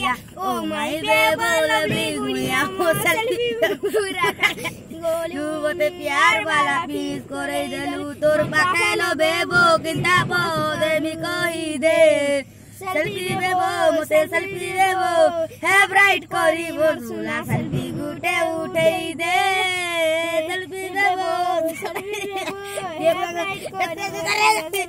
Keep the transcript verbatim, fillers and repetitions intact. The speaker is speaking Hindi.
गुड़िया ओ माय बेबो लवली गुड़िया मो सेल्फी पूरा तू बोते प्यार वाला पीस करे देलू तोर पाकेलो बेबो किंता पो देमी कही दे सेल्फी बेबो मोते सेल्फी बेबो हे ब्राइट करिबो सुला सेल्फी गुटे उठेई दे सेल्फी बेबो सेल्फी बेबो